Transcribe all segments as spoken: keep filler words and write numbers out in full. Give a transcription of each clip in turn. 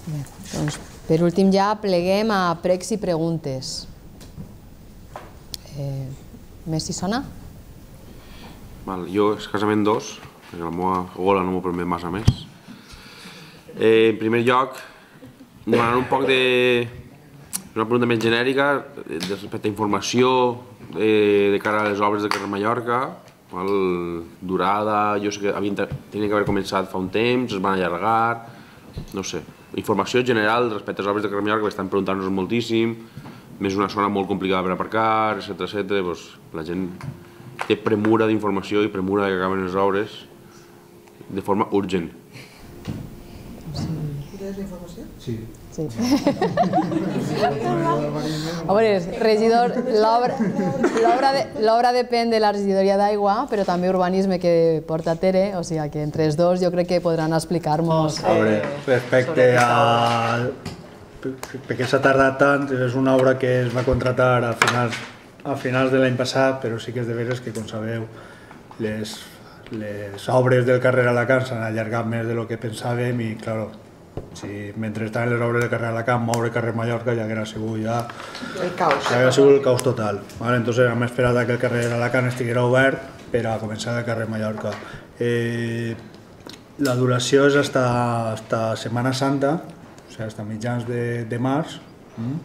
Bé, doncs, per últim ja pleguem a pregs i preguntes. Eh, més si sona? Val, jo escassament dos, perquè la meva gola no m'ho permet massa més. Eh, en primer lloc, demanar un poc de... una pregunta més genèrica respecte a informació eh, de cara a les obres de carrer Mallorca. Val, durada, jo sé que havien, tenien que haver començat fa un temps, es van allargar, no sé. Informació general respecte a les obres de carrer Mallorca, que estan preguntant-nos moltíssim, més una zona molt complicada per aparcar, etcètera, etcètera. Doncs la gent té premura d'informació i premura que acaben les obres de forma urgent. Tens la informació? Sí. Sí. A veure, regidor, l'obra depèn de la regidoria d'aigua, però també urbanisme que porta Tere, o sigui que entre els dos jo crec que podran explicar-nos... A veure, respecte a... perquè s'ha tardat tant, és una obra que es va contractar a finals, a finals de l'any passat, però sí que és de veres que, com sabeu, les, les obres del carrer Alacant s'han allargat més de lo que pensàvem i, clar, si mentre estaven les obres del carrer Alacant, moure carrer Mallorca ja hauria sigut ja... El caos. Ja hauria sigut el caos total. Vale? Entonces hem esperat que el carrer Alacant estiguera obert per a començar el carrer Mallorca. Eh, la duració és hasta, hasta Setmana Santa, o sigui, hasta mitjans de, de març, mm?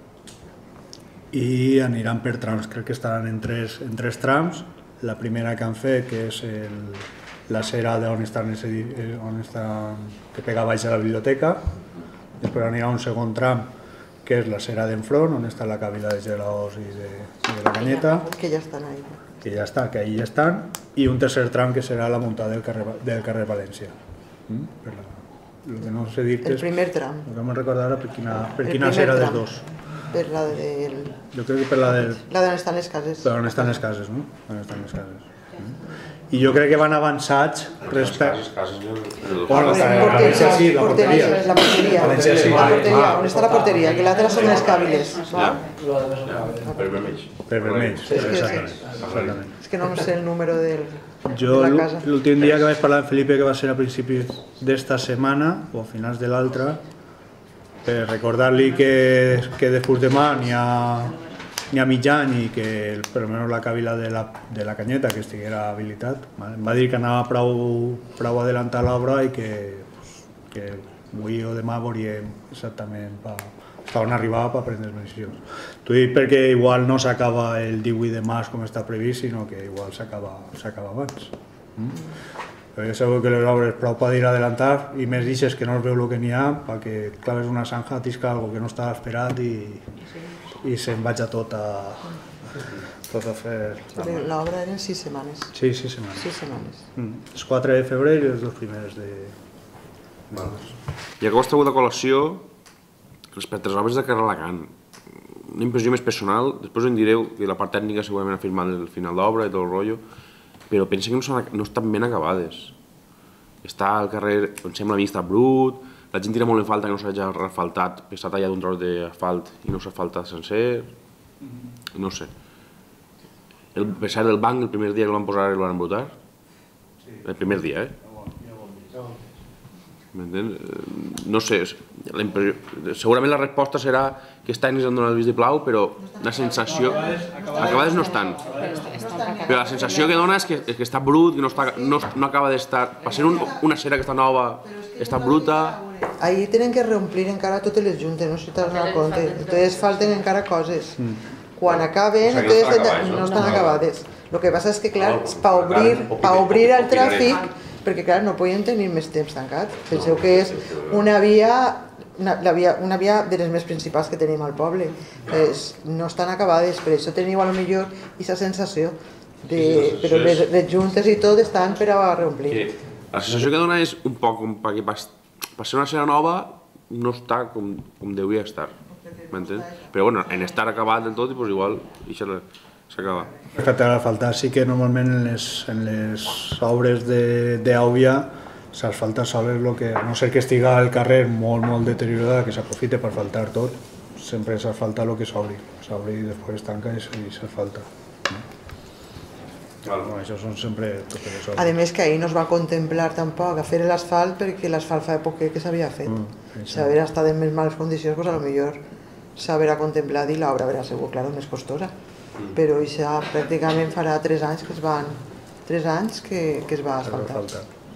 I aniran per trams, crec que estaran en tres, en tres trams. La primera que han fet, que és el... la cera d'on estan, on estan, que pega baix a la biblioteca. Després anirà un segon tram, que és la cera d'enfront, on està la càvila de gelaos i de, i de la canyeta. Que ja estan ahí. Que ja està, que ahí ja estan. I un tercer tram, que serà la muntada del carrer, del carrer València. Mm? Per la, el que no sé dir que el primer tram. No que me'n recordar ara per quina, per quina cera dels dos. Per la del... Jo crec que per la del... La d'on estan les cases. Per on estan les cases, no? On estan les cases. Mm? I jo crec que van avançats respecte... Bueno, la València sí, la porteria. La porteria, la porteria, on està la porteria, que l'altra són les càviles. Per vermells. Per vermells, exactament. És que no sé el número de la casa. L'últim dia que vaig parlar amb Felipe, que va ser a principis d'esta setmana, o a finals de l'altra, per recordar-li que després demà n'hi ha... n'hi ha mig any i que per almenys la càvila de la, de la canyeta que estiguera habilitat. Em va dir que anava prou, prou adelantar l'obra i que, pues, que avui o demà veuríem exactament pa, pa on arribava per prendre les decisions. T'ho dic perquè igual no s'acaba el divuit de març com està previst, sinó que igual s'acaba abans. Mm? Però jo segur que les obres prou per dir adelantar i més deixes que no es veu el que n'hi ha perquè claves una zanja, tisca algo que no estava esperat i... i se'n vaig a tot a, tot a fer... L'obra eren sis setmanes. Sí, sis setmanes. Sis setmanes. Mm. Els quatre de febrer i els dos primers de... Ja que vostè ha hagut a col·lació, respecte a les obres de carrer Alacant, una impressió més personal, després en direu que la part tècnica segurament ha firmat el final d'obra i tot el rotllo, però pensa que no, són, no estan ben acabades. Està al carrer, em sembla a mi, està brut, la gent tira molt en falta que no s'hagi refaltat, que s'ha tallat un tros d'asfalt i no s'ha asfaltat sencer, no sé. El, per cert, el banc, el primer dia que el van posar el van embrutar? El primer dia, eh? M'entens? No sé, segurament la resposta serà que els tècnics han donat el vistiplau, però la sensació... Acabades no estan. Però la sensació que dona és que, és que està brut, que no, està, no, no acaba d'estar... Per ser un, una cera que està nova, està bruta... Ahí tenen que reomplir encara totes les juntes, no sé si t'has donat compte. Entonces falten encara coses. Quan acaben, entonces no estan acabades. Lo que passa és que, clar, per obrir, per obrir el tràfic, perquè, clar, no podien tenir més temps tancat. Penseu que és una via, una, la via, una via de les més principals que tenim al poble. Es, no estan acabades, per això teniu a lo millor aquesta sensació. De, però les, les juntes i tot estan per a reomplir. La sensació que dona és un poc com perquè per ser una cera nova no està com, com deuria estar, m'entens? Però bueno, en estar acabat del tot, doncs igual s'acaba. Respecte a l'asfaltar, sí que normalment en les, en les obres d'Àuvia s'asfalta sols el que, a no ser que estiga el carrer molt, molt deteriorat, que s'aprofite per asfaltar tot, sempre s'asfalta el que s'obri. S'obri i després es tanca i s'asfalta. Això són sempre totes les A més que ahir no es va contemplar tampoc a fer l'asfalt perquè l'asfalt fa època que s'havia fet. Si hagués estat en més males condicions, doncs potser s'haurà contemplat i l'obra haurà sigut, clar, més costosa. Però això pràcticament farà tres anys que es van... tres anys que es va asfaltar.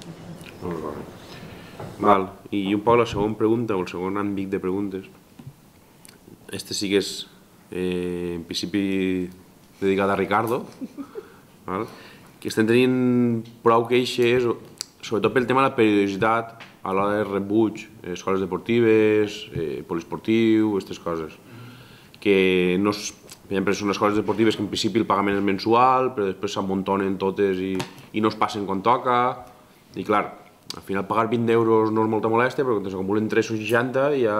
Val, i un poc la segona pregunta, o el segon àmbit de preguntes. Este sí que és, en principi, dedicat a Ricardo, que estem tenint prou queixes, sobretot pel tema de la periodicitat a l'hora de rebuig, escoles deportives, poliesportiu, aquestes coses. Que no són escoles deportives que en principi el pagament és mensual, però després s'amuntonen totes i no es passen quan toca. I clar, al final pagar vint euros no és molta molèstia, però quan s'acumulen tres o seixanta ja...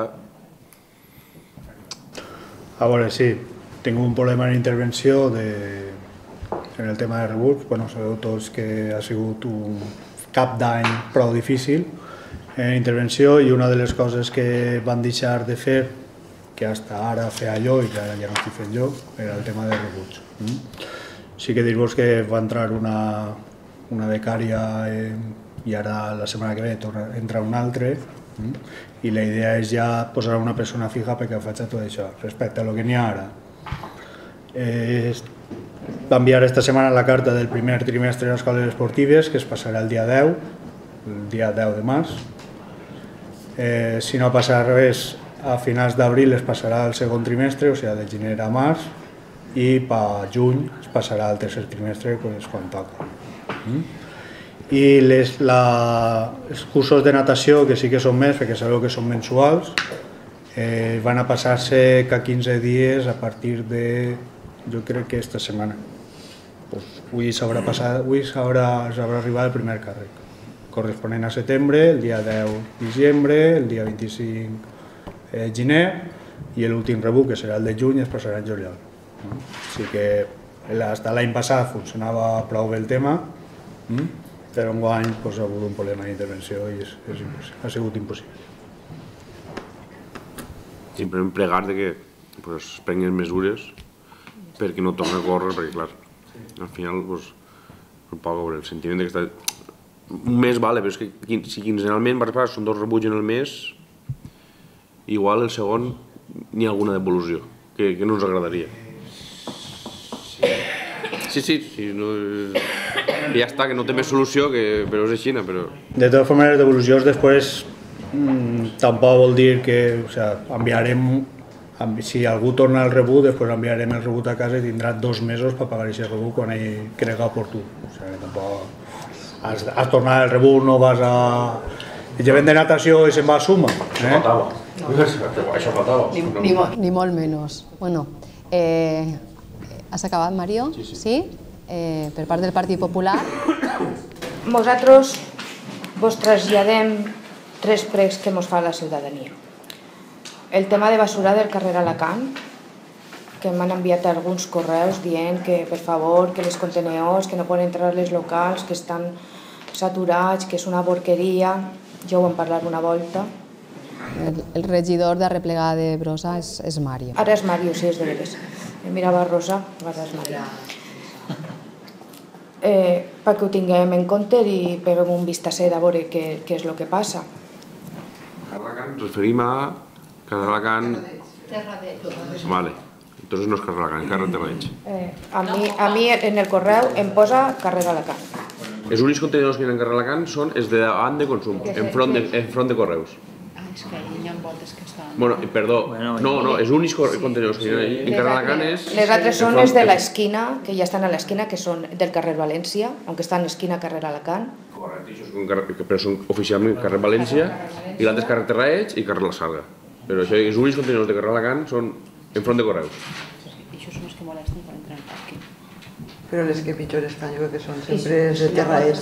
A veure, sí, tinc un problema d'intervenció en el tema de rebuig. Sabeu tots que ha sigut un cap d'any prou difícil en intervenció i una de les coses que van deixar de fer, que fins ara feia jo i que ara ja no estic fent jo, era el tema de rebuig. Sí que dir-vos que va entrar una becària i ara la setmana que ve entra una altra i la idea és ja posar una persona fija perquè faci tot això. Respecte a lo que n'hi ha ara, va enviar esta setmana la carta del primer trimestre de les escoles esportives, que es passarà el dia deu, el dia deu de març. Si no passa res, a finals d'abril es passarà al segon trimestre, o sigui, de gener a març, i per juny es passarà al tercer trimestre, quan toca. I els cursos de natació, que sí que són més, perquè sabeu que són mensuals, van a passar-se cada quinze dies a partir de, jo crec que esta setmana. Avui s'haurà arribat el primer càrrec, corresponent a setembre, el dia deu diciembre, el dia vint-i-cinc gener, i l'últim rebut, que serà el de juny, es passarà en juliol. Així que fins l'any passat funcionava prou bé el tema, però enguany ha hagut un problema d'intervenció i ha sigut impossible. Simplement plegar que es prenguin mesures perquè no torni a córrer, perquè clar, al final el sentiment que està... Un mes vale, però és que si quinzenalment són dos rebuts en el mes, igual el segon n'hi ha alguna devolució, que no ens agradaria. Sí, sí, ja està, que no té més solució, però és així. De totes formes, les devolucions després tampoc vol dir que enviarem, si algú torna al rebut, després enviarem el rebut a casa i tindrà dos mesos per pagar aquest rebut quan ell crega oportú. O sigui, tampoc has tornat al rebut, no vas a... I llevem de natació i se'n va a suma. Això faltava. Això faltava. Ni molt menys. Bueno, has acabat, Mario? Sí? Per part del Partit Popular. Nosaltres vos traslladem tres pregs que ens fa la ciutadania. El tema de basura del carrer Alacant, que m'han enviat alguns correus dient que, per favor, que les contenedors, que no poden entrar als locals, que estan saturats, que és una porqueria. Ja ho vam parlar una volta. El regidor de replegada de Brossa és Mario. Ara és Mario, sí, és de veres. Em mirava Rosa, ara és Mario. Perquè ho tinguem en compte i peguem un vistacet a veure què és el que passa. Carralacant, ens referim a Carralacant... Vale, entonces no és Carralacant, és Carrer Terradells. A mi en el correu em posa carrer Alacant. Els únics contenidors que hi ha en Carralacant són els de davant de consum, enfront de correus. És que hi ha voltes que estan... Bueno, perdó, no, no, els únics contenidors que hi ha en Carralacant és... Les altres són les de l'esquina, que ja estan a l'esquina, que són del carrer València, aunque estan a l'esquina carrer Alacant. Correcte, però són oficialment carrer València, i l'altre és carrer Terradells i carrer La Sarga. Però això, els únics contenidors de carrer Alacant són enfront de correus. I això són els que molesten per entrar al parc. Però les que pitjor estan, jo crec que són sempre els de Terradells.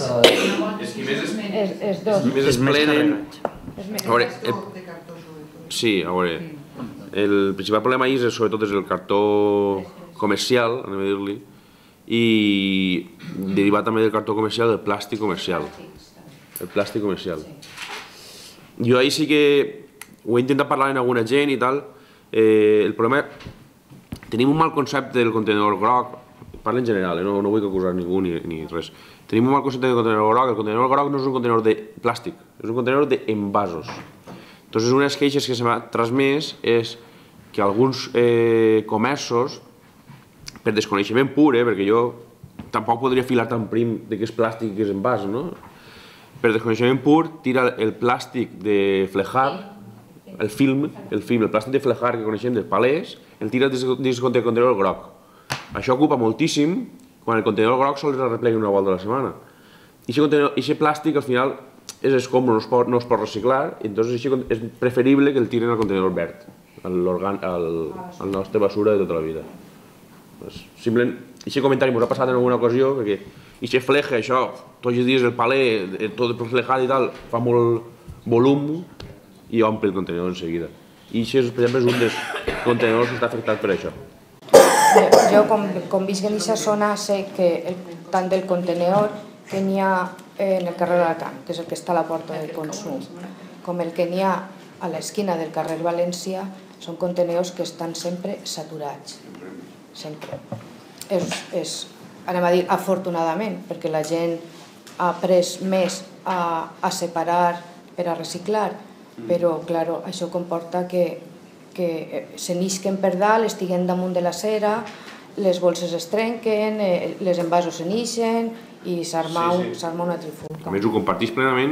És dos. Més es plenen... A veure, sí, a veure, el principal problema és sobretot és el cartó comercial, anem a dir-li, i derivat també del cartó comercial del plàstic comercial. El plàstic comercial. Jo ahir sí que ho he intentat parlar amb alguna gent i tal. El problema... Tenim un mal concepte del contenidor groc, parlo en general, eh? no, no vull acusar ningú ni, ni res. Tenim un mal concepte de contenidor groc, el contenidor groc no és un contenidor de plàstic, és un contenidor d'envasos. Entonces, una de les queixes que se m'ha transmès és que alguns eh, comerços, per desconeixement pur, eh, perquè jo tampoc podria filar tan prim de què és plàstic i què és envàs, no? Per desconeixement pur, tira el plàstic de flejar, el film, el film, el plàstic de flejar que coneixem dels palers, el tira dins del contenidor groc. Això ocupa moltíssim quan el contenidor groc sols es replega una volta a la setmana. I aquest plàstic al final és escombro, no es pot, no es pot reciclar, i entonces és preferible que el tiren al contenidor verd, al nostre basura de tota la vida. Simplement, aquest comentari m'ho ha passat en alguna ocasió, perquè aquest fleje, això, tots els dies el paler, tot flejat i tal, fa molt volum i omple el contenidor en seguida. I això, per exemple, és un dels contenidors que està afectat per això. Jo, com visc en aquesta zona, sé que tant del contenidor que n'hi ha en el carrer Alacant, que és el que està a la porta del consum, com el que n'hi ha a l'esquina del carrer València, són contenidors que estan sempre saturats. Sempre. És, anem a dir, afortunadament, perquè la gent ha après més a separar per a reciclar, però, clar, això comporta que se n'isquen per dalt, estiguen damunt de la cera, les bolses es trenquen, les envasos se n'ixen i s'arma una trifulca. A més, ho compartís plenament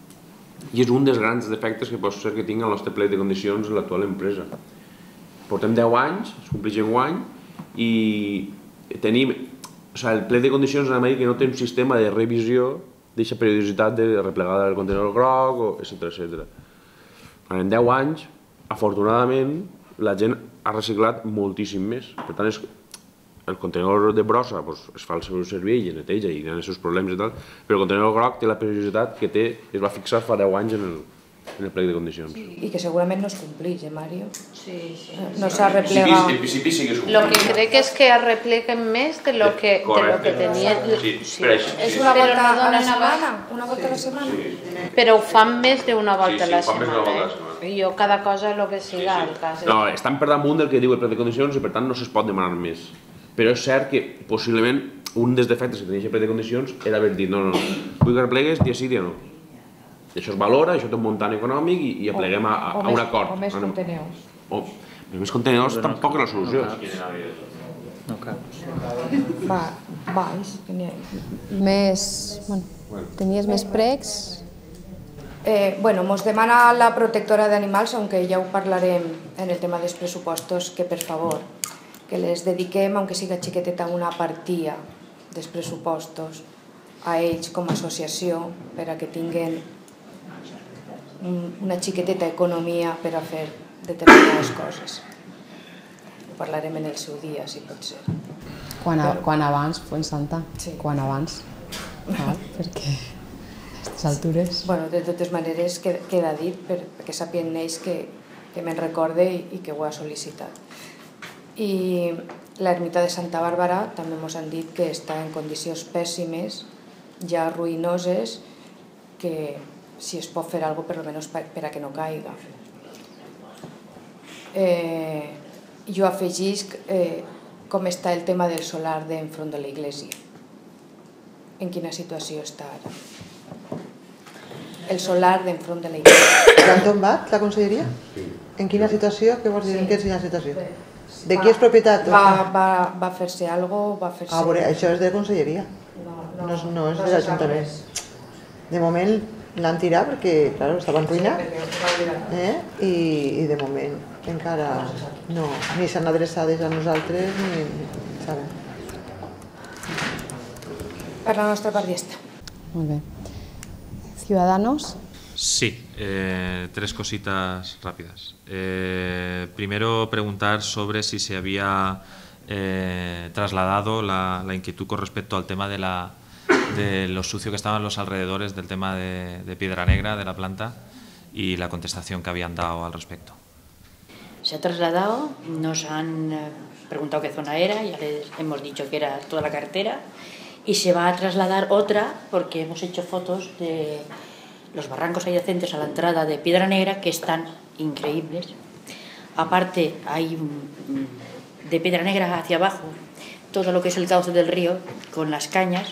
i és un dels grans defectes que pot ser que tingui el nostre plec de condicions en l'actual empresa. Portem deu anys, es compleix enguany, i tenim... O sigui, el plec de condicions en Amèrica no té un sistema de revisió d'aquesta periodicitat de replegada del contenidor groc, etcètera, etcètera. En deu anys, afortunadament, la gent ha reciclat moltíssim més. Per tant, el contenidor de brossa es fa el seu servei i neteja i hi ha els seus problemes i tal, però el contenidor groc té la periodicitat que es va fixar fa deu anys en el plec de condicions. I que segurament no es compleix, eh, Mario? Sí, sí. No s'ha replegat. En principi sí que es compleix. Lo que crec és que es repleguen més de lo que tenien. És una volta a la setmana? Una volta a la setmana? Però ho fan més d'una volta a la setmana. Jo cada cosa el que siga al cas. No, estan per damunt del que diu el plec de condicions i per tant no se'ls pot demanar més. Però és cert que possiblement un dels defectes que tenia aquest plec de condicions era haver dit no, no, no, vull que replegues dia sí, dia no. I això es valora, això té un muntant econòmic i apleguem a un acord. O més contenidors. O més contenidors tampoc és la solució. No cal. Va, baix. Més... Tenies més pregs? Bueno, mos demana la protectora d'animals, aunque ja ho parlarem en el tema dels pressupostos, que per favor, que les dediquem, aunque siga xiqueteta, una partida dels pressupostos a ells com a associació per a que tinguin una xiqueteta economia per a fer determinades coses. Ho parlarem en el seu dia, si pot ser. Quan abans, Fuensanta? Sí. Quan abans? Perquè a aquestes altures... Bueno, de totes maneres queda dit perquè sàpien ells que me'n recorde i que ho ha sol·licitat. I l'ermita de Santa Bàrbara també ens han dit que està en condicions pèssimes, ja ruïnoses, que si es pot fer alguna cosa, per almenys per a que no caiga. Jo afegisc com està el tema del solar d'enfront de la iglesia. En quina situació està ara? El solar d'enfront de la iglesia. L'han tombat, la conselleria? En quina situació? Què vols dir? En quina situació? De qui és propietat? Va fer-se alguna cosa? Ah, veure, això és de conselleria. No és de l'Ajuntament. De moment l'han tirat perquè, clar, estava en ruïna i de moment encara no, ni s'han adreçat a nosaltres ni sabem. Per la nostra part ja està. Molt bé. Ciudadanos. Sí, eh, tres cositas rápidas. Eh, primero preguntar sobre si se había eh, trasladado la, la inquietud con respecto al tema de, la, de lo sucio que estaban los alrededores del tema de, de Piedra Negra, de la planta, y la contestación que habían dado al respecto. Se ha trasladado, nos han preguntado qué zona era, ya les hemos dicho que era toda la carretera, y se va a trasladar otra porque hemos hecho fotos de los barrancos adyacentes a la entrada de Piedra Negra que están increíbles. Aparte, hay de Piedra Negra hacia abajo, todo lo que es el cauce del río, con las cañas,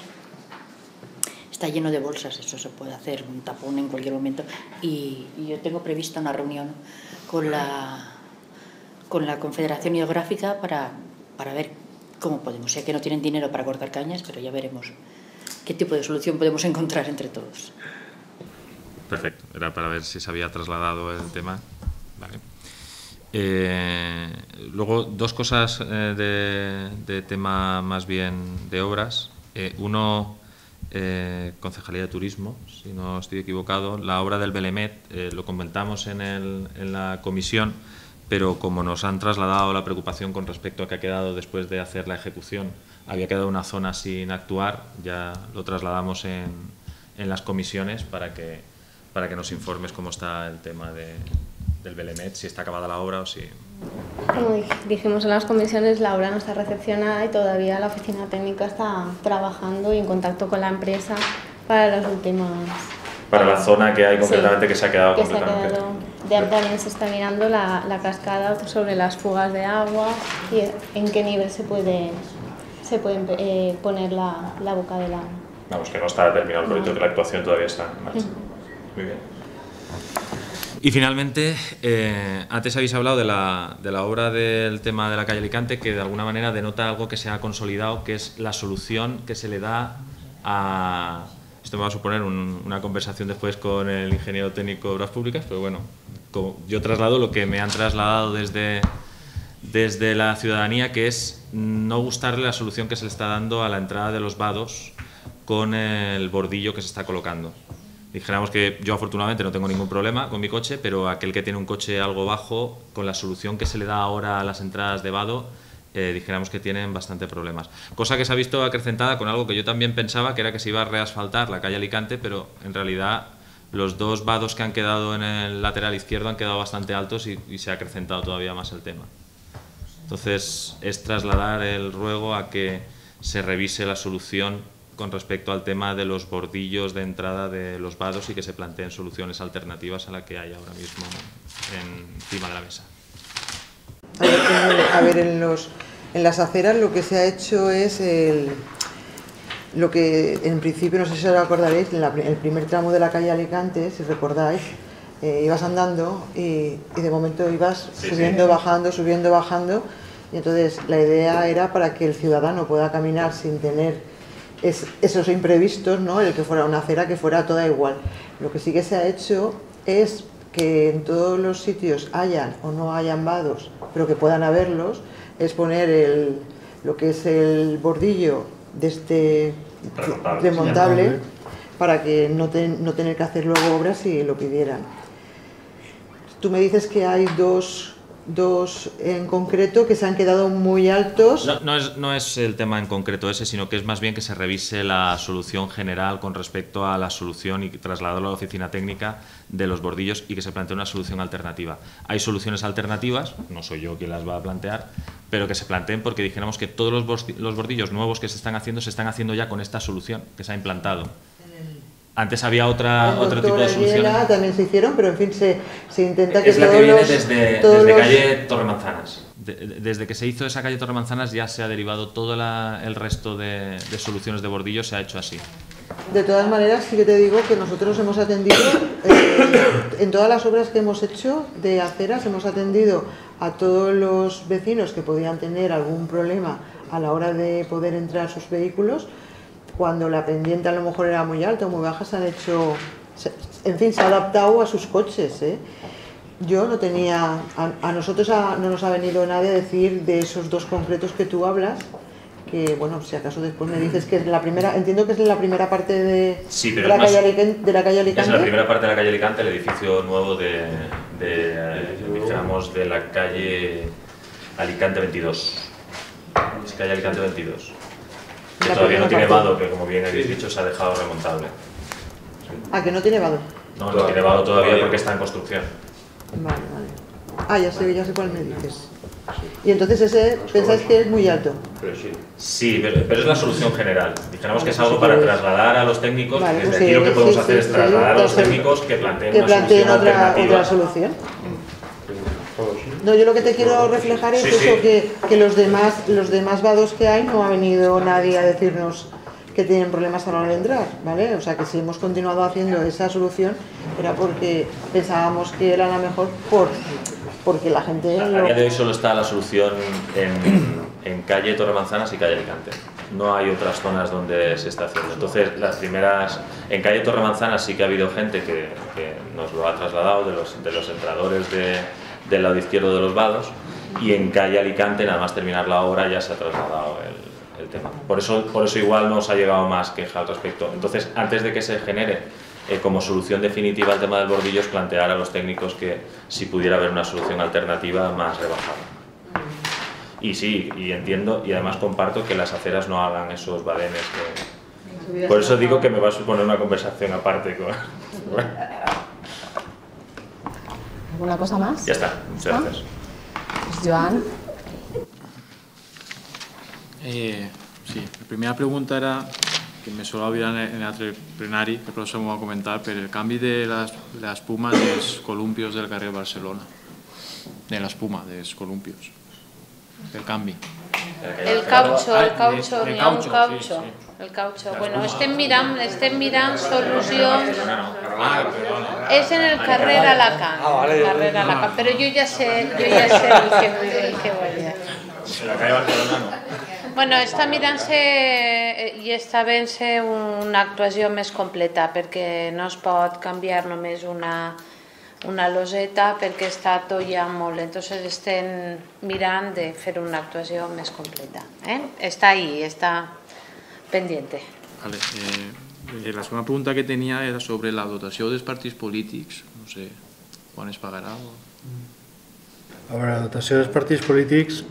está lleno de bolsas. Eso se puede hacer un tapón en cualquier momento. Y, y yo tengo prevista una reunión con la, con la Confederación Hidrográfica para, para ver cómo podemos. Sé que no tienen dinero para cortar cañas, pero ya veremos qué tipo de solución podemos encontrar entre todos. Perfecto, era para ver si se había trasladado el tema. Vale. Eh, luego, dos cosas eh, de, de tema más bien de obras. Eh, uno, eh, Concejalía de Turismo, si no estoy equivocado. La obra del Belemet eh, lo comentamos en, el, en la comisión, pero como nos han trasladado la preocupación con respecto a que ha quedado después de hacer la ejecución, había quedado una zona sin actuar, ya lo trasladamos en, en las comisiones para que, para que nos informes cómo está el tema de... del Belemet, si está acabada la obra o si... Como dijimos en las comisiones, la obra no está recepcionada y todavía la oficina técnica está trabajando y en contacto con la empresa para las últimas... Para la zona que hay concretamente, sí, que se ha quedado que completamente... Se ha quedado, de, también se está mirando la, la cascada sobre las fugas de agua y en qué nivel se puede, se puede eh, poner la, la boca del agua. Vamos, que no está terminado el proyecto, no. Que la actuación todavía está en marcha. Uh-huh. Muy bien. Y finalmente, eh, antes habéis hablado de la, de la obra del tema de la calle Alicante, que de alguna manera denota algo que se ha consolidado, que es la solución que se le da a... Esto me va a suponer un, una conversación después con el ingeniero técnico de Obras Públicas, pero bueno, como yo traslado lo que me han trasladado desde, desde la ciudadanía, que es no gustarle la solución que se le está dando a la entrada de los vados con el bordillo que se está colocando. Dijéramos que yo afortunadamente no tengo ningún problema con mi coche, pero aquel que tiene un coche algo bajo, con la solución que se le da ahora a las entradas de vado, eh, dijéramos que tienen bastante problemas. Cosa que se ha visto acrecentada con algo que yo también pensaba, que era que se iba a reasfaltar la calle Alicante, pero en realidad los dos vados que han quedado en el lateral izquierdo han quedado bastante altos y, y se ha acrecentado todavía más el tema. Entonces es trasladar el ruego a que se revise la solución con respecto al tema de los bordillos de entrada de los vados y que se planteen soluciones alternativas a la que hay ahora mismo encima de la mesa. A ver, a ver en, los, en las aceras lo que se ha hecho es el, lo que en principio, no sé si os acordaréis, en la, el primer tramo de la calle Alicante, si recordáis, eh, ibas andando y, y de momento ibas sí, subiendo, sí. bajando, subiendo, bajando, y entonces la idea era para que el ciudadano pueda caminar sin tener Es, esos imprevistos, ¿no? El que fuera una acera que fuera toda igual. Lo que sí que se ha hecho es que en todos los sitios hayan o no hayan vados, pero que puedan haberlos, es poner el, lo que es el bordillo de este remontable, remontable para que no, te, no tener que hacer luego obras si lo pidieran. Tú me dices que hay dos... dos en concreto que se han quedado muy altos. No, no, es, no es el tema en concreto ese, sino que es más bien que se revise la solución general con respecto a la solución y trasladarlo a la oficina técnica de los bordillos y que se plantee una solución alternativa. Hay soluciones alternativas, no soy yo quien las va a plantear, pero que se planteen porque dijéramos que todos los bordillos nuevos que se están haciendo se están haciendo ya con esta solución que se ha implantado. Antes había otra, otro tipo de soluciones. También se hicieron, pero en fin, se, se intenta que es la todos que viene los, desde, todos desde los... calle Torremanzanas. De, desde que se hizo esa calle Torremanzanas ya se ha derivado todo la, el resto de, de soluciones de bordillo, se ha hecho así. De todas maneras, sí que te digo que nosotros hemos atendido, eh, en todas las obras que hemos hecho de aceras, hemos atendido a todos los vecinos que podían tener algún problema a la hora de poder entrar sus vehículos. Cuando la pendiente a lo mejor era muy alta o muy baja, se han hecho, en fin, se ha adaptado a sus coches, ¿eh? Yo no tenía, a, a nosotros a, no nos ha venido nadie a decir de esos dos concretos que tú hablas, que bueno, si acaso después me dices que es la primera, entiendo que es la primera parte de, sí, de, la, calle Alicante, de la calle Alicante. Es la primera parte de la calle Alicante, el edificio nuevo de, de digamos, de la calle Alicante veintidós, es calle Alicante veintidós. Que todavía no tiene vado, que como bien habéis dicho se ha dejado remontable. ¿Ah, que no tiene vado? No, no tiene vado todavía porque está en construcción. Vale, vale. Ah, ya sé, ya sé cuál me dices. Y entonces ese, ¿pensáis que es muy alto? Sí, pero, pero es la solución general. Dijéramos que es algo para trasladar a los técnicos, vale, desde pues aquí sí, lo que podemos sí, hacer sí, es trasladar sí, a los técnicos que planteen que una planteen solución otra, alternativa. otra solución. No, yo lo que te quiero reflejar es eso, que, que los demás, los demás vados que hay no ha venido nadie a decirnos que tienen problemas a la hora de entrar, ¿vale? O sea que si hemos continuado haciendo esa solución era porque pensábamos que era la mejor por, porque la gente... A día de hoy solo está la solución en, en calle Torre Manzanas y calle Alicante. No hay otras zonas donde se está haciendo. Entonces, las primeras... En calle Torre Manzanas sí que ha habido gente que, que nos lo ha trasladado de los, de los entradores de, del lado izquierdo de los vados, y en calle Alicante, nada más terminar la obra, ya se ha trasladado el, el tema. Por eso, por eso igual nos ha llegado más queja al respecto. Entonces, antes de que se genere eh, como solución definitiva el tema del bordillo, es plantear a los técnicos que si pudiera haber una solución alternativa más rebajada. Y sí, y entiendo, y además comparto que las aceras no hagan esos badenes que... Por eso digo que me va a suponer una conversación aparte con... ¿Alguna cosa más? Ya está, muchas gracias. Pues Joan. Eh, sí, la primera pregunta era, que me suelo olvidar en el altre plenari, que però s'ho va comentar, per el canvi de l'espuma dels columpios del carrer Barcelona. De l'espuma dels columpios. El canvi. El caucho, el caucho, n'hi ha un caucho. El caucho. Bueno, estem mirant, estem mirant solucions. És en el carrer Alacant. Carrer Alacant. Però jo ja sé, jo ja sé el que, el que volia. La calle Barcelona no. Bueno, està mirant-se i està fent-se una actuació més completa, perquè no es pot canviar només una una loseta perquè està tollant molt, entonces estem mirant de fer una actuació més completa. ¿eh? Està ahí, està pendiente. Vale, eh, la segona pregunta que tenia era sobre la dotació dels partits polítics, no sé, quan es pagarà? O... A veure, la dotació dels partits polítics,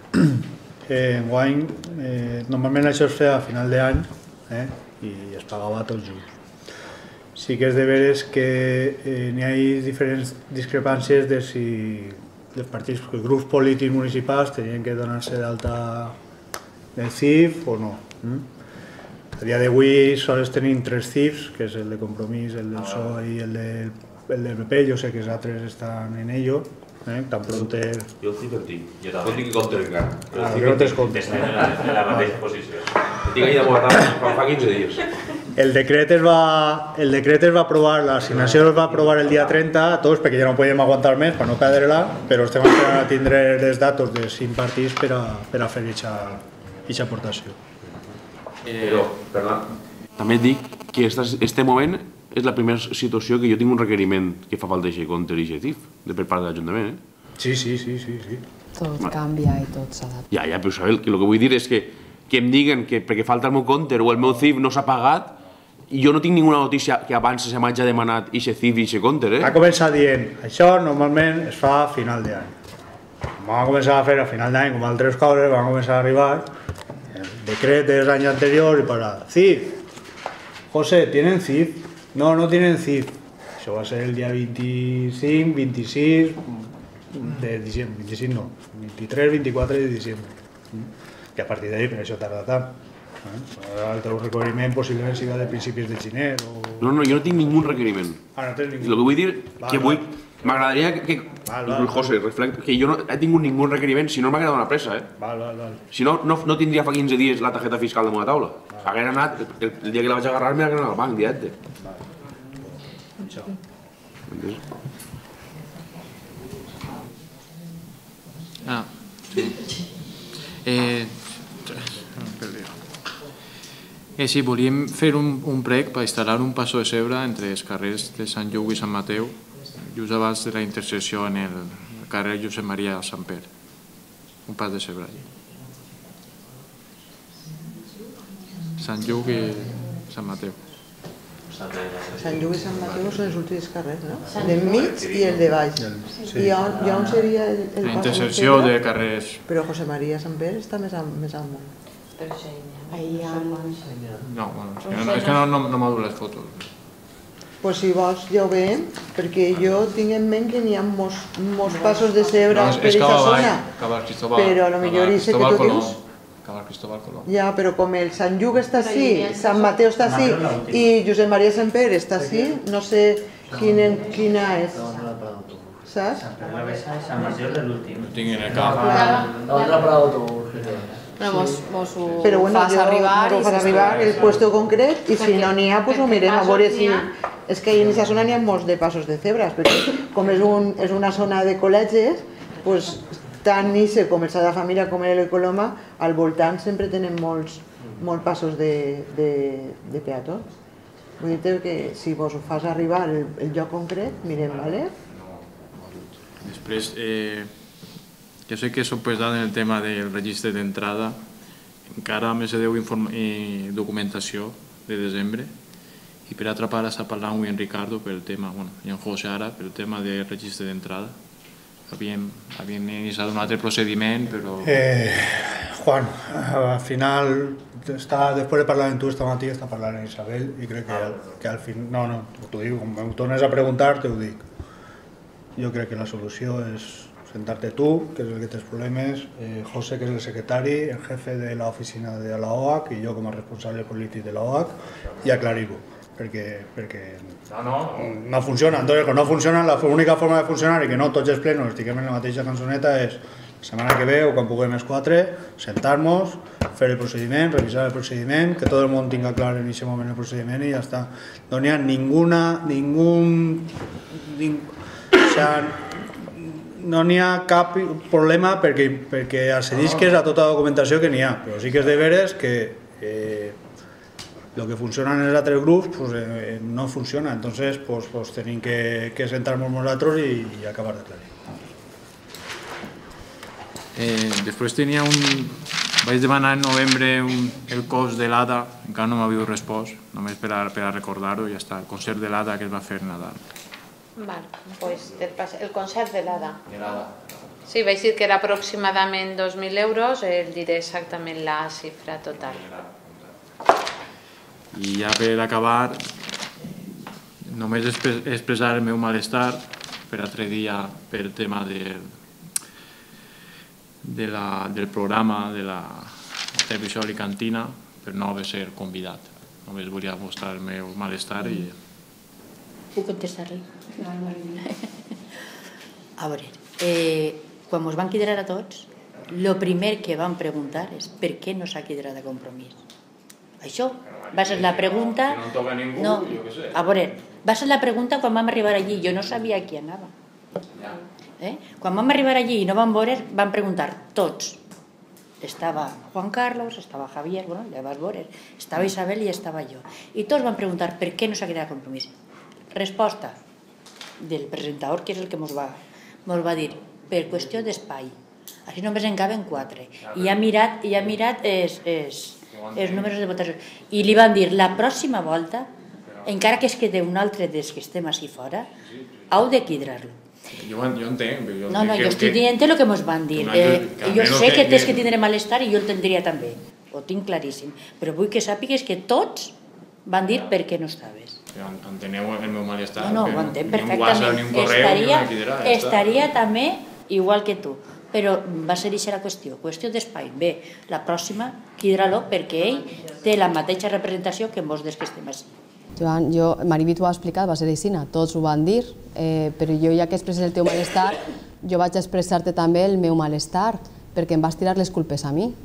eh, enguany, eh, normalment això es feia a final d'any eh, i es pagava tots junts. Sí que és de veres que eh, n'hi ha diferents discrepàncies de si els partits, els grups polítics municipals tenien que donar-se d'alta del C I F o no. Mm? A dia d'avui sols tenim tres C I Fs, que és el de Compromís, el del P S O E i el del, el del P P. Jo sé que els altres estan en ello. Eh? Tan pronter... Jo el C I F el tinc. Jo també. No tinc compte encara. Ah, que no tens compte. Estem en la, en la mateixa posició. El tinc ahí de guardar fa quinze dies. El decret es va, el decret es va aprovar, l'assignació es va aprovar el dia trenta, tots, perquè ja no podíem aguantar més per no perdre-la, però estem esperant a tindre els datos de cinc partits per a, per a fer aquesta aportació. Però, perdó, també et dic que este moment és la primera situació que jo tinc un requeriment que fa falta aquest compte i aquest C I F, de per part de l'Ajuntament. Eh? Sí, sí, sí, sí, sí. Tot canvia i tot s'adapta. Ja, ja, però sabeu, el que vull dir és que que em diguen que perquè falta el meu compte o el meu C I F no s'ha pagat, i jo no tinc ninguna notícia que abans se m'hagi demanat aquest C I F i aquest compte. Eh? Va començar dient, això normalment es fa a final d'any. Vam començar a fer a final d'any, com altres coses, van començar a arribar el decret dels anys anteriors i para, C I F, José, ¿tienen C I F? No, no tienen C I F. Això va ser el dia vint-i-cinc, vint-i-sis de diciembre, vint-i-cinc no, vint-i-tres, vint-i-quatre de diciembre. Que a partir d'ahir, per això tarda tant. El teu requeriment possiblement siga de principis de gener o... No, no, jo no tinc ningú requeriment. Ah, no tens ningú. El que vull dir, que vull... M'agradaria que... El José, que jo no he tingut ningú requeriment, si no m'ha quedat una pressa, eh? Val, val, val. Si no, no tindria fa quinze dies la targeta fiscal damunt la taula. Haguera anat, el dia que la vaig agarrar m'he anat al banc, directe. Això. Ah, sí. Eh... Eh, sí, volíem fer un, un prec per instal·lar un passo de zebra entre els carrers de Sant Lluc i Sant Mateu, just abans de la intersecció en el carrer Josep Maria Samper. Un pas de zebra allí. Sant Lluc i Sant Mateu. Sant Lluc i Sant Mateu són els últims carrers, no? De mig i el de baix. I on, on seria el, el la intersecció de carrers... Però José María Samper està més, més amunt. Ahí ha... No, bueno, és que no, és que no, no, no m'ha dut les fotos. Pues si vols ja ho veiem, perquè jo tinc en ment que n'hi ha molts, molts passos de zebra per aquesta zona. Però a lo millor és que tu dius... Cristóbal Colón. Ja, però com el Sant Lluc està així, Sant Mateu està així i Josep Maria Samper està així, no sé quina és. saps? La Besa és Sant Major de l'últim. Ho tinc en el cap. L'altra per l'autobús. Però mos, mos ho Però bueno, fas jo arribar m'ho i fas si arribar el puesto concret i si no n'hi ha, doncs ho mirem a veure si... És que en aquesta zona n'hi ha molts de passos de cebres, perquè com és, un, és una zona de col·legis, doncs, tant Nice com el Sagrada Família com el Coloma, al voltant sempre tenen molts, molts passos de, de, de peatons. Vull dir que si vos ho fas arribar el, el lloc concret, mirem, ¿vale? Després, eh, jo sé que s'ho pesat en el tema del registre d'entrada, encara més se deu eh, documentació de desembre, i per altra part està parlant avui en Ricardo pel tema, bueno, i en José ara, pel tema del registre d'entrada. Havíem, havíem iniciat un altre procediment, però... Eh, Juan, al final, està, després de parlar amb tu esta matí, està parlant amb Isabel, i crec que, al, que al fin... No, no, t'ho dic, com em tornes a preguntar, te ho dic. Jo crec que la solució és sentar-te tu, que és el que tens problemes, eh, José, que és el secretari, el jefe de l'oficina de la O A C, i jo com a responsable polític de la O A C, i aclarir-ho. Perquè, perquè no, no. no funciona. Entonces, quan no funciona, l'única forma de funcionar i que no tots els plenos estiguem en la mateixa cançoneta és la setmana que ve o quan puguem els quatre, sentar-nos, fer el procediment, revisar el procediment, que tot el món tinga clar en aquest moment el procediment i ja està. No n'hi ha ninguna, ningú... Ning, o sea, no n'hi ha cap problema perquè, perquè accedisques a tota la documentació que n'hi ha, però sí que és de veres que eh, lo que funciona en els altres grups pues, eh, no funciona, entonces pues, pues, tenim que, que sentar-nos nosaltres i, i acabar d'aclarir. Eh, després tenia un... Vaig demanar en novembre un, el cost de l'A D A, encara no m'havia respost, només per a, per a recordar-ho, ja està, el concert de l'A D A que es va fer a Nadal. Vale, pues el concert de l'A D A. De l'A D A. Sí, vaig dir que era aproximadament dos mil euros, el diré exactament la xifra total. I ja per acabar, només expressar el meu malestar per altre dia per el tema del, de la, del programa de la televisió alicantina per no haver ser convidat. Només volia mostrar el meu malestar i... Puc contestar-li? A veure, eh, quan ens van quedar a tots, el primer que van preguntar és per què no s'ha quedat a Compromís. Això va ser la pregunta... Que no toca ningú, no, jo què sé. A veure, va ser la pregunta quan vam arribar allí, jo no sabia qui anava. Eh? Quan vam arribar allí i no vam veure, van preguntar tots. Estava Juan Carlos, estava Javier, bueno, ja vas veure, estava Isabel i estava jo. I tots van preguntar per què no s'ha quedat a Compromís. Resposta del presentador, que és el que ens va, mos va dir, per qüestió d'espai. Així només en caben quatre. I ha mirat, i ha mirat es, es, els números de votació. I li van dir, la pròxima volta, encara que es quede un altre dels que estem així fora, heu de quidrar-lo. Jo, jo entenc. Jo no, no, jo estic dient el que ens van dir. Eh, jo sé que tens que tindre malestar i jo el tindria també. Ho tinc claríssim. Però vull que sàpigues que tots van dir per què no estaves. Enteneu el meu malestar. No, no, ho entenc perfectament. Estaria, estaria també igual que tu. Però va ser aquesta la qüestió, qüestió d'espai. Bé, la pròxima, quidra-lo perquè ell té la mateixa representació que molts dels que estem així. Joan, jo, Maribit ho ha explicat, va ser així, tots ho van dir, eh, però jo ja que expresses el teu malestar, jo vaig expressar-te també el meu malestar, perquè em vas tirar les culpes a mi.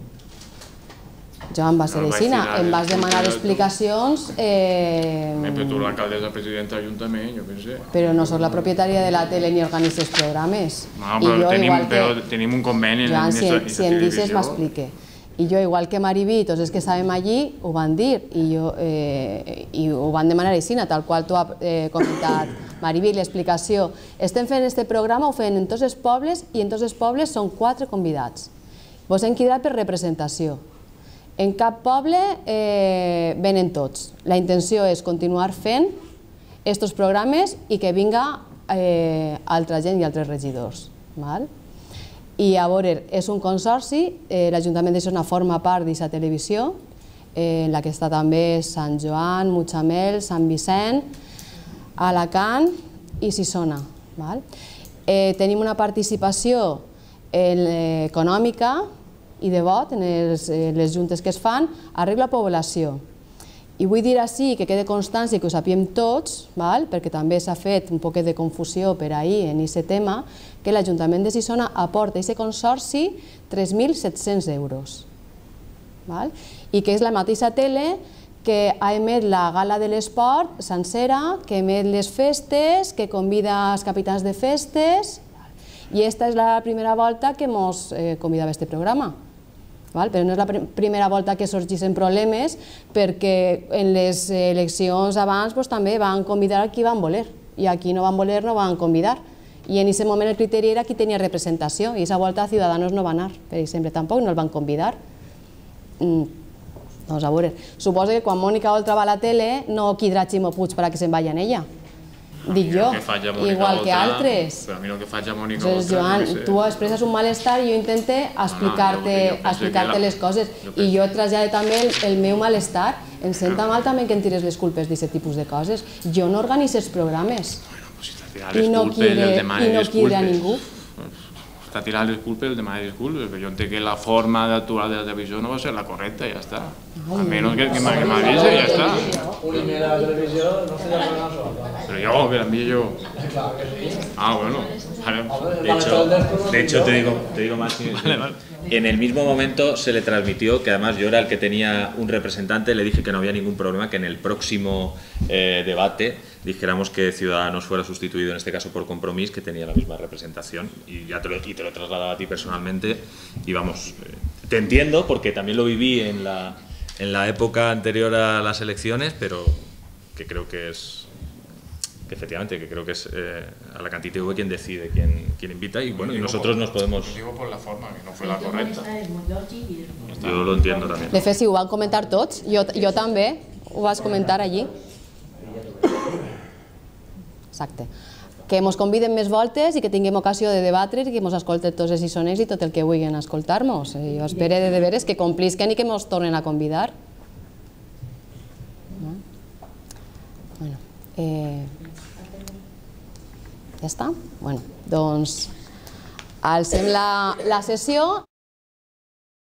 Joan, va ser així, em vas demanar explicacions... Eh... Però tu l'alcaldessa presidenta d'Ajuntament, jo pensé. Però no soc la propietària de la tele ni organitzes programes. No, però, tenim, que... però tenim un conveni en Joan, esta, si, esta si em dices, m'explique. I jo, igual que Maribí, tots els que estàvem allí, ho van dir, i, jo, eh, i ho van demanar així, tal qual tu has eh, comentat, Maribí, l'explicació. Estem fent aquest programa, ho fem en tots els pobles, i en tots els pobles són quatre convidats. Vos hem cridat per representació. En cap poble eh, venen tots. La intenció és continuar fent aquests programes i que vinga eh, altra gent i altres regidors. Val? I a veure, és un consorci, eh, l'Ajuntament de Xona forma part d'aquesta televisió, eh, en la que està també Sant Joan, Mutxamel, Sant Vicent, Alacant i Sisona. Val? Eh, tenim una participació eh, econòmica i de vot en les, eh, les juntes que es fan, arriba la població. I vull dir així que quede constància que ho sapiem tots, perquè també s'ha fet un poquet de confusió per ahir en aquest tema, que l'Ajuntament de Xixona aporta a aquest consorci tres mil set-cents euros. I que és la mateixa tele que ha emet la gala de l'esport sencera, que emet les festes, que convida els capitans de festes, i aquesta és la primera volta que ens convidava a aquest programa. Però no és la primera volta que sorgeixen problemes, perquè en les eleccions abans també van convidar a qui van voler, i a qui no van voler no van convidar. I en aquest moment el criteri era qui tenia representació, i aquesta volta Ciudadanos no va anar, per exemple, tampoc no el van convidar. Doncs a veure, suposo que quan Mònica Oltra va a la tele no quedarà Ximo Puig perquè se'n vagi en ella. Dic jo, igual que altres. Però a mi el que faig a Mònica Oltra... Joan, tu expresses un malestar i jo intento explicar-te les coses. I jo trasllado també el meu malestar. Em senta mal també que em tires les culpes d'aquest tipus de coses. Jo no organitzo els programes. I no quiere a ningú. Està tirant les culpes, el demana disculpes, perquè jo entenc que la forma d'actuar de la televisió no va ser la correcta, ja està. A menys que m'avise, ja està. Pero yo, que la envíe yo. Ah, bueno. De hecho, de hecho te digo, te digo más. Vale, vale. En el mismo momento se le transmitió que además yo era el que tenía un representante, le dije que no había ningún problema, que en el próximo eh, debate dijéramos que Ciudadanos fuera sustituido en este caso por Compromís, que tenía la misma representación, y ya te lo, y te lo he trasladado a ti personalmente. Y vamos, eh, te entiendo porque también lo viví en la, en la época anterior a las elecciones, pero que creo que es... que efectivamente, que creo que es eh, a la Cantí T V quien decide, quien, quien invita, y bueno, y nosotros nos podemos... Lo digo por la forma, que no fue la correcta. Yo lo entiendo también. De fet, si ho van comentar tots, jo, jo també ho vas comentar allí. Exacte. Que ens conviden més voltes i que tinguem ocasió de debatre i que ens escolten tots els xixoners i tot el que vulguin escoltar-nos. Jo espero de veres que complisquen i que ens tornen a convidar. Bueno, eh... ja està? Bueno, doncs alcem la sessió.